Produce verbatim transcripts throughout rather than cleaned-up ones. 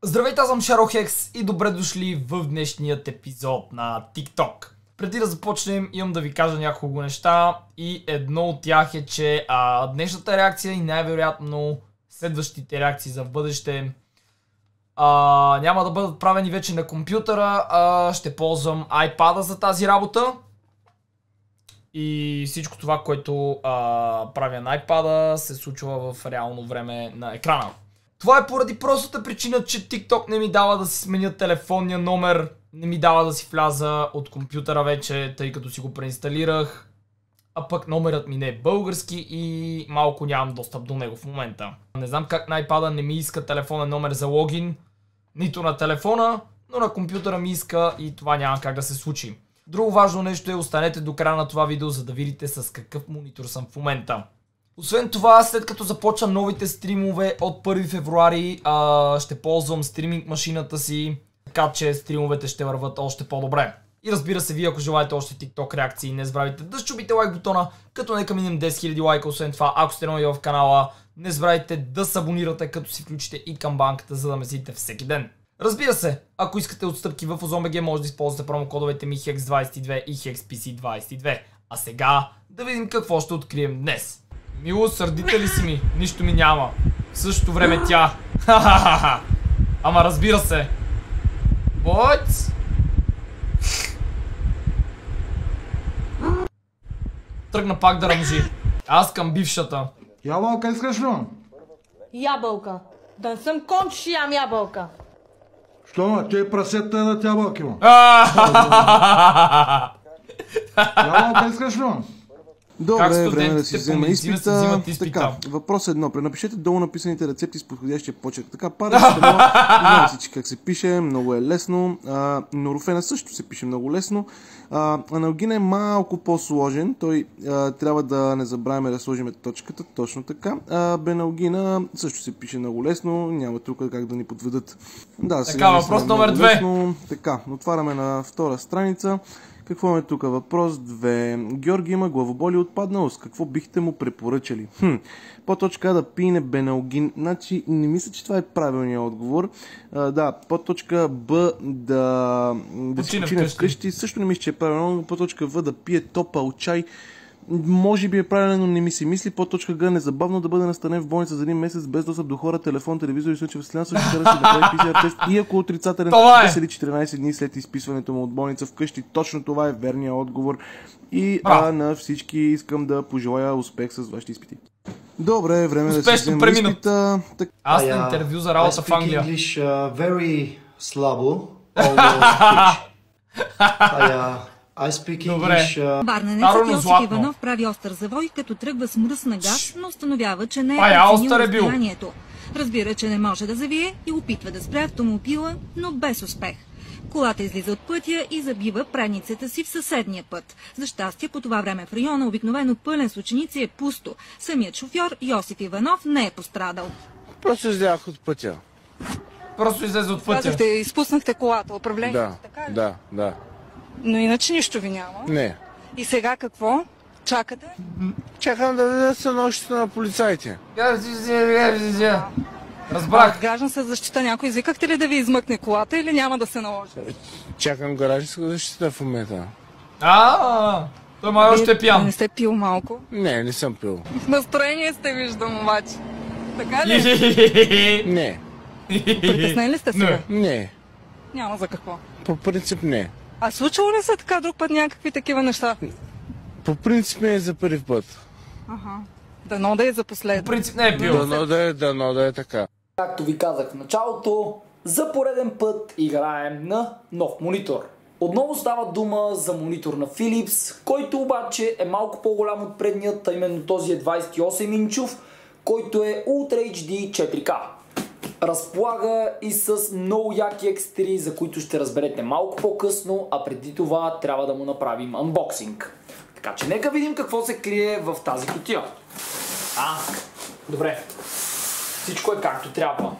Здравейте, аз съм Шаро-Хекс и добре дошли в днешният епизод на TikTok. Преди да започнем, имам да ви кажа няколко неща и едно от тях е, че а, днешната реакция и най-вероятно следващите реакции за в бъдеще а, няма да бъдат правени вече на компютъра, а ще ползвам айпада за тази работа. И всичко това, което а, правя на айпада, се случва в реално време на екрана. Това е поради простата причина, че TikTok не ми дава да си сменя телефонния номер, не ми дава да си вляза от компютъра вече, тъй като си го преинсталирах, а пък номерът ми не е български и малко нямам достъп до него в момента. Не знам как на айпада не ми иска телефонен номер за логин, нито на телефона, но на компютъра ми иска и това няма как да се случи. Друго важно нещо е, останете до края на това видео, за да видите с какъв монитор съм в момента. Освен това, след като започвам новите стримове от първи февруари, а, ще ползвам стриминг машината си, така че стримовете ще върват още по-добре. И разбира се, вие ако желаете още TikTok реакции, не забравяйте да щупите лайк бутона, като нека минем десет хиляди лайка. Освен това, ако сте нови в канала, не забравяйте да се абонирате, като си включите и камбанката, за да ме следите всеки ден. Разбира се, ако искате отстъпки в OzonBG, може да използвате промокодовете ми хекс двайсет и две и хекс пи си двайсет и две. А сега да видим какво ще открием днес. Мило, сърдите ли си ми? Нищо ми няма. В същото време тя. Ха-ха-ха-ха. Ама разбира се. Бойц! Тръгна пак да ръмжи. Аз към бившата. Ябълка искаш ли? Ябълка. Да не съм кон, че ям ябълка. Що ма? Те прасетта едат ябълки, ма. Ябълка искаш ли? Добре, време да си студентите взема по медицина се изпита. взимат изпита. Така, въпрос едно. Пренапишете долу написаните рецепти с подходящия почерк. Така, парацетамол, знаем всички как се пише, много е лесно. А, Норофена също се пише много лесно. А, аналгин е малко по-сложен. Той а, трябва да не забравяме да сложим точката, точно така. А, беналгина също се пише много лесно. Няма тук как да ни подведат. Да, сега така, въпрос номер две. лесно. Така, отваряме на втора страница. Какво е тук? Въпрос две. Георги има главоболи от падналост. Какво бихте му препоръчали? Хм. По-точка да пине беналгин. Значи, не мисля, че това е правилният отговор. А, да, по-точка Б да, да си почине вкъщи. Също не мисля, че е правилно. По-точка В да пие топъл чай. Може би е правилно, но не ми се мисли. По-точка Г незабавно да бъде настанен в болница за един месец без достъп до хора, телефон, телевизор и слънчева светлина, също да си направи пи си ар тест и ако отрицателен, да седи четиринайсет дни след изписването му от болница вкъщи. Точно това е верният отговор. И а, на всички искам да пожелая успех с вашите изпити. Добре, време да си взема изпита. Так... Аз на интервю за работа в Англия. I speak English uh, very слабо. I speak English... Варненецът Йосиф Иванов прави остър завой, като тръгва с мръсна газ, но установява, че не е преценил разстоянието. Разбира, че не може да завие и опитва да спре автомобила, но без успех. Колата излиза от пътя и забива предницата си в съседния път. За щастие, по това време в района, обикновено пълен с ученици, е пусто. Самият шофьор Йосиф Иванов не е пострадал. Просто излязах от пътя. Просто излезе от пътя. Казахте, изпуснахте колата, управлението, да, така ли? Да, да. Но иначе нищо ви няма. Не. И сега какво? Чакате? Чакам да дадат становището на полицаите. Разбрах. Граждан със защита някой извикахте ли да ви измъкне колата или няма да се наложи? Чакам гражданска защита в момента. А, той май още е пиян. Не сте пил малко? Не, не съм пил. В настроение сте, виждам обаче. Така ли? Не. Притеснен ли сте сега? Не. Няма за какво. По принцип не. А случило ли се така друг път някакви такива неща? По принцип не е за първи път. Ага. Дано да е за последно. По принцип не е пил. Дано да е, дано да е така. Както ви казах в началото, за пореден път играем на нов монитор. Отново става дума за монитор на Philips, който обаче е малко по-голям от предният, а именно този е двайсет и осем инчов, който е Ultra ейч ди четири К. Разполага и с много яки екстри, за които ще разберете малко по-късно, а преди това трябва да му направим анбоксинг. Така че нека видим какво се крие в тази кутия. А, добре. Всичко е както трябва.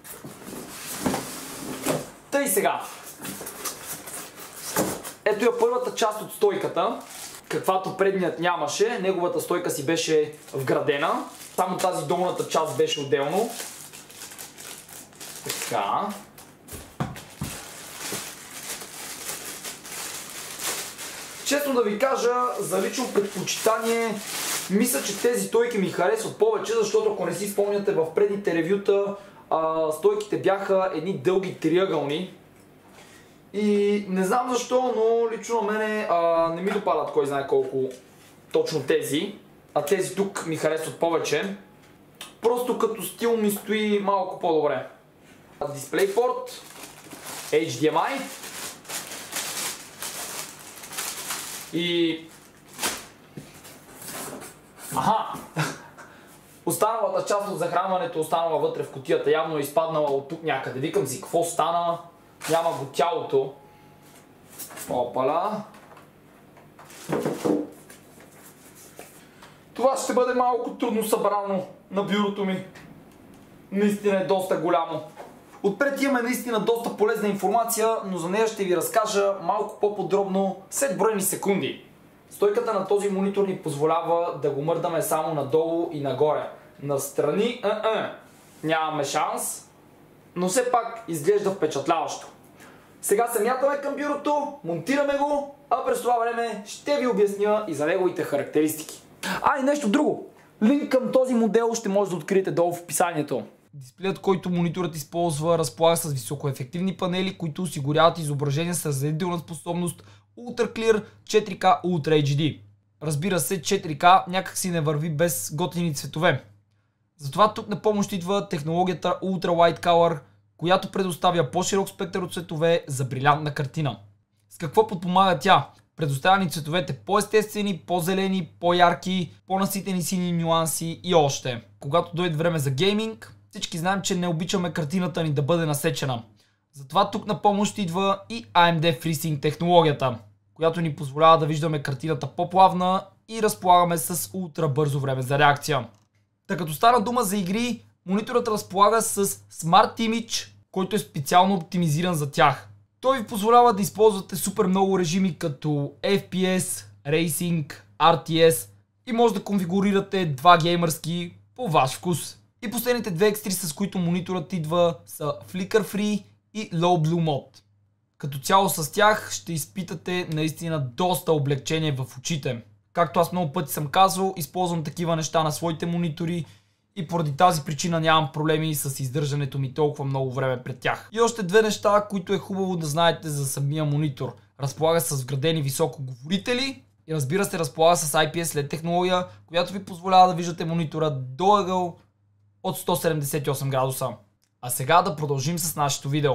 Тъй сега. Ето я първата част от стойката, каквато предният нямаше. Неговата стойка си беше вградена. Само тази долната част беше отделно. Така. Честно да ви кажа, за лично предпочитание, мисля, че тези стойки ми харесват повече, защото ако не си спомняте в предните ревюта, а, стойките бяха едни дълги триъгълни. И не знам защо, но лично на мене а, не ми допадат кой знае колко точно тези, а тези тук ми харесват повече. Просто като стил ми стои малко по-добре. DisplayPort, Ейч Ди Ем Ай и... Аха! Останалата част от захранването останала вътре в кутията, явно е изпаднала от тук някъде. Викам си, какво стана? Няма го тялото. Опала. Това ще бъде малко трудно събрано на бюрото ми. Наистина е доста голямо. Отпред имаме наистина доста полезна информация, но за нея ще ви разкажа малко по-подробно след броени секунди. Стойката на този монитор ни позволява да го мърдаме само надолу и нагоре. Настрани а-а. Нямаме шанс, но все пак изглежда впечатляващо. Сега се мятаме към бюрото, монтираме го, а през това време ще ви обясня и за неговите характеристики. А и нещо друго. Линк към този модел ще може да откриете долу в описанието. Дисплеят, който мониторът използва, разполага с високоефективни панели, които осигуряват изображение с разделителна способност Ultra Clear четири К Ultra Ейч Ди. Разбира се, четири К някак си не върви без готини цветове. Затова тук на помощ идва технологията Ultra Wide Color, която предоставя по-широк спектър от цветове за брилянтна картина. С какво подпомага тя? Предоставя ни цветовете по-естествени, по-зелени, по-ярки, по-наситени сини нюанси и още. Когато дойде време за гейминг, всички знаем, че не обичаме картината ни да бъде насечена. Затова тук на помощ идва и А Ем Ди FreeSync технологията, която ни позволява да виждаме картината по-плавна и разполагаме с ултра бързо време за реакция. Та като стана дума за игри, мониторът разполага с Smart Image, който е специално оптимизиран за тях. Той ви позволява да използвате супер много режими като Еф Пи Ес, Racing, Ар Ти Ес и може да конфигурирате два геймърски по ваш вкус. И последните две екстри, с които мониторът идва, са Flicker Free и Low Blue Mode. Като цяло с тях ще изпитате наистина доста облегчение в очите. Както аз много пъти съм казвал, използвам такива неща на своите монитори и поради тази причина нямам проблеми с издържането ми толкова много време пред тях. И още две неща, които е хубаво да знаете за самия монитор. Разполага с вградени високоговорители и разбира се разполага с Ай Пи Ес Ел И Ди технология, която ви позволява да виждате монитора до ъгъл от сто седемдесет и осем градуса. А сега да продължим с нашето видео.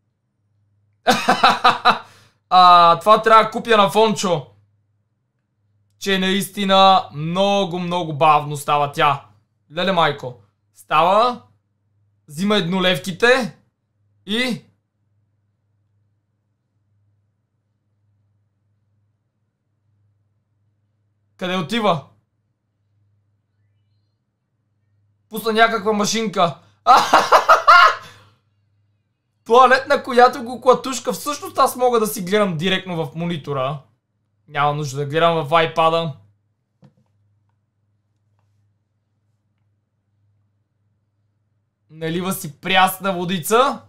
а, това трябва да купя на Фончо. Че наистина много, много бавно става тя. Леле майко. Става, взима еднолевките и... Къде отива? Пусна някаква машинка. Туалет, на която го клатушка. Всъщност аз мога да си гледам директно в монитора. Няма нужда да гледам в iPad-а. Налива си прясна водица.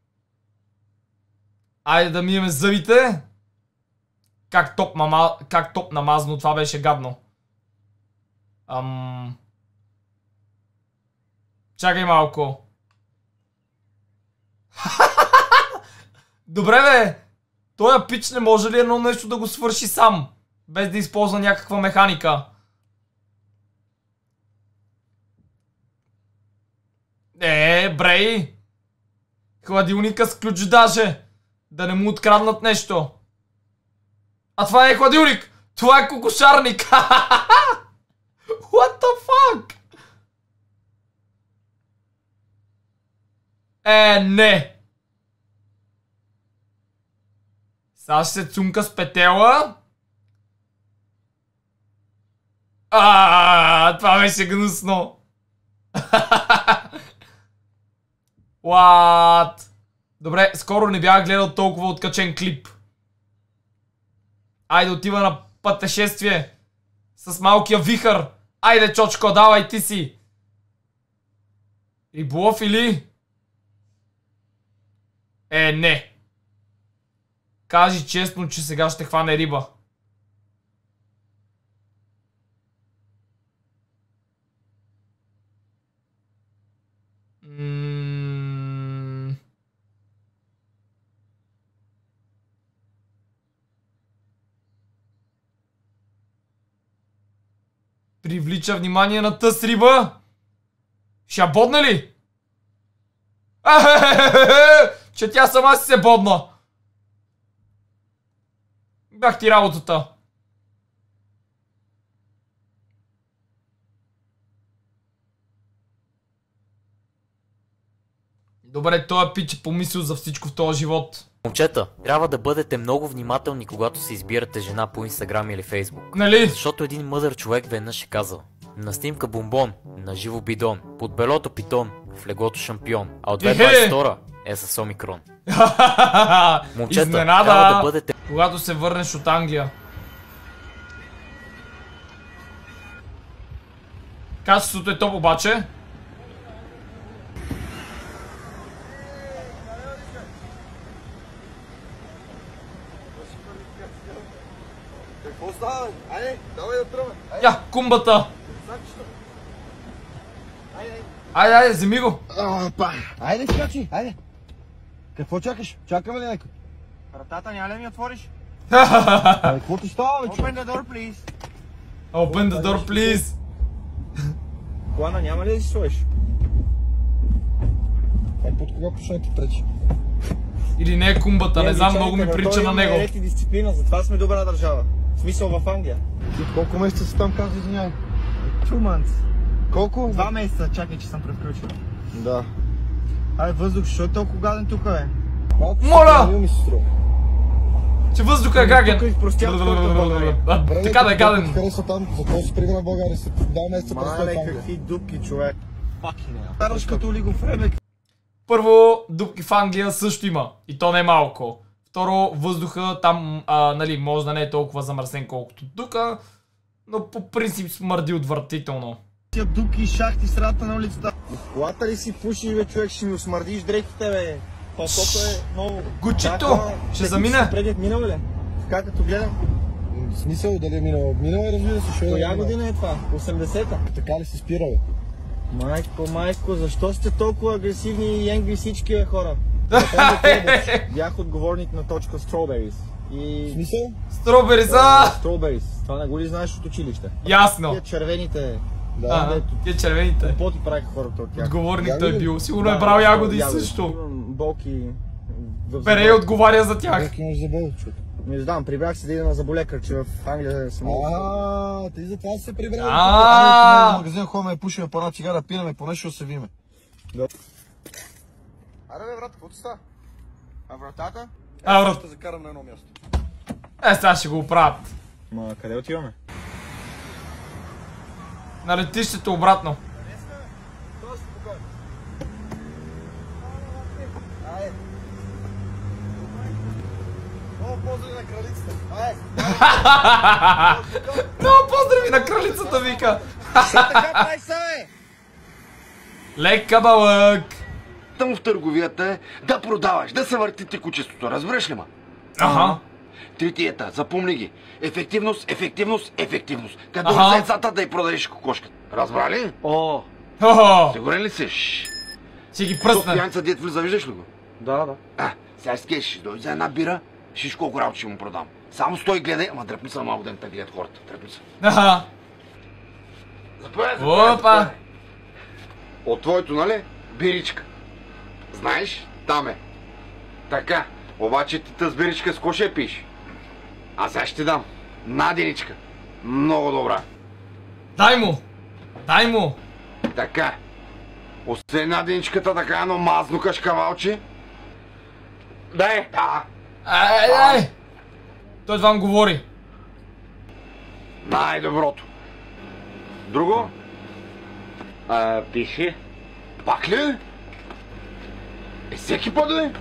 Айде да миеме зъбите. Как топ, мама... как топ намазано, това беше гадно. Ам... Чакай малко. Добре бе. Тоя пич не може ли едно нещо да го свърши сам? Без да използва някаква механика. Е, брей. Хладилника с ключ даже. Да не му откраднат нещо. А това не е хладилник. Това е кокошарник. What the fuck? Е, не. Сега ще се цунка с петела. Аааа, това беше гнусно. What? Добре, скоро не бях гледал толкова откачен клип. Айде отива на пътешествие. С малкия вихър. Айде, чочко, давай ти си. Риболов или? Е, не. Кажи честно, че сега ще хване риба. М... Привлича внимание на тъс риба. Ще бодне ли? Че тя сама си се бодна. Бях ти работата. Добре, той пич е помислил за всичко в този живот. Момчета, трябва да бъдете много внимателни, когато се избирате жена по Инстаграм или Фейсбук. Нали? Защото един мъдър човек веднъж е казал: на снимка бомбон, на живо бидон, под белото питон, в леглото шампион, а от две хиляди двадесет и втора е с омикрон. Момчета, Изненада, трябва да бъдете... когато се върнеш от Англия. Качеството е топ обаче. Какво става, бе? Айде, давай да тръгваме. Я, кумбата! Айде, айде, вземи го! Опа! Айде, скачи, айде! Какво чакаш? Чакаме ли някой? Вратата няма ли ми отвориш? Абе, какво ти става, бе, човек? Open the door, please! Open the door, please! Колана няма ли да си сложиш? Е, под кога почна да ти пречи? Или не е кумбата, не знам, много ми прилича на него. Той има ред и дисциплина, затова сме добра държава. В смисъл в Англия. Ти колко месеца си там, каза, извиняй? Two months. Колко? Два месеца, чакай, че съм превключил. Да. Абе, въздух, защо е толкова гаден тук, бе? Моля! Че въздуха е гаден. Тук изпростяват хората в България. Така да е гаден. Ти харесва там, за какво си прибира в България? Два месеца престой в Англия. Какви дупки, човек. Стараш като ли го време. Първо, дупки в Англия също има. И то не е малко. Второ, въздуха там, а, нали, може да не е толкова замърсен колкото тук, но по принцип смърди отвратително. Тия дупки и шахти в средата на улицата. В колата ли си пушиш, бе, човек, ще ми усмърдиш дрехите, бе. Палтото е много... Гучито! Ще замине! Предят минал ли? Как като гледам? В смисъл дали е минал? Минал е, разбира се, шо е. Коя година е това? осемдесета? Така ли си спира, бе? Майко, майко, защо сте толкова агресивни и енгри всички, бе, хора? Бях отговорник на точка Strawberries. И... В смисъл? Strawberries, а! Strawberries. Това не го ли знаеш от училище? Ясно. Тия червените... Да, тия червените. Какво ти правиха хората от тях? Отговорник той е бил. Сигурно е брал ягоди също. Болки... Перей отговаря за тях. Болки имаш за болчо. Не знам, прибрах се да ида на заболекар, че в Англия съм... Ааа, ти за това си се прибрал. Ааа! В магазин ходим, пушиме по една цигара, пинаме, по нещо се виме. Аре бе, брат, какво ти става? А вратата? А, врат... Ще закарам на едно място. Е, сега ще го оправят. Ма, къде отиваме? На летището обратно. Много поздрави на кралицата. Ай! Много поздрави на кралицата, вика. Така прави са, бе! Лека балък. Там в търговията е да продаваш, да се върти текучеството. Разбираш ли ма? Ага. Тритиета, запомни ги. Ефективност, ефективност, ефективност. Като ага. Зайцата да й продадеш кокошката. Разбра ли? О! О! Сигурен ли си? Ще ги пръсна. Софиянца дет влиза, виждаш ли го? Да, да. А, сега скеш, ще дойде за една бира, шиш колко работа ще му продам. Само стой и гледай, ама дръпни са малко ден да гледат хората. Дръпни са. Ага. Заповядай, заповядай. Опа! От твоето, нали? Биричка. Знаеш? Там е. Така. Обаче ти тъс биричка с ко ще пиш? А сега ще ти дам. Наденичка. Много добра. Дай му! Дай му! Така. Освен наденичката, така едно мазно кашкавалче. Дай! Да. Ай, ай! Той вам говори. Най-доброто. Друго? А, пиши. Пак ли? Е, всеки път да е?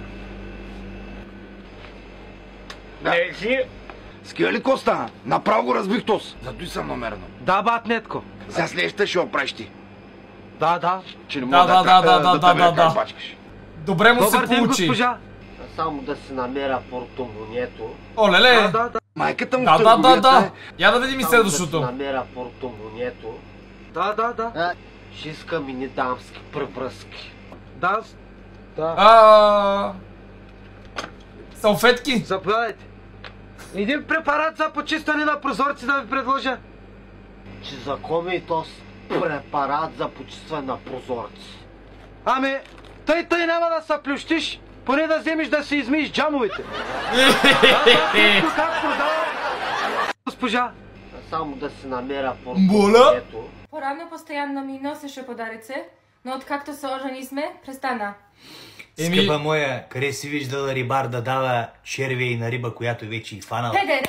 Да. Е, си. Скива ли Коста? Направо го разбих тос. Зато и съм намерено. Да, бат, нетко. Сега следващата ще оправиш ти. Да, да. Че не Да, мога да, да, да, да, да да, да, да. бачкаш. Добре му се Добър ден, получи. госпожа. Само да си намеря портомонето. Оле-ле! Да, да, да. Майката му Да, в да, да, търговията да. е. Я да видим и следващото. Само да си намеря портомонето. Да, да, да. Ще искам и ни дамски превръзки. Да. Да. А... Салфетки. Заповядайте. Един препарат за почистване на прозорци да ви предложа. Че за коме и то препарат за почистване на прозорци. Ами, тъй тъй няма да се плющиш, поне да вземеш да си измиеш джамовете. Как продава, госпожа? Само да си намеря портомонето. По-рано постоянно ми носеше подаръци, но откакто се оженихме, престана. Еми... Скъпа моя, къде си виждала рибар да дава червей на риба, която вече и фанала? Педер!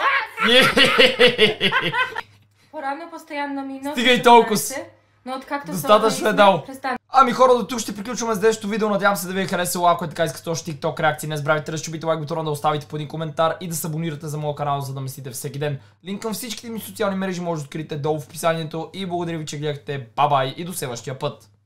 По-рано постоянно ми носеше Стига и толкова. подаръци, но откакто се Достатъчно е дал. престана. Ами хора, до тук ще приключваме с днешното видео. Надявам се да ви е харесало. Ако е така, искате още TikTok реакции, не забравяйте да щупите лайк бутона, да оставите по един коментар и да се абонирате за моя канал, за да мислите всеки ден. Линк към всичките ми социални мрежи може да откриете долу в описанието и благодаря ви, че гледахте. Бай-бай и до следващия път.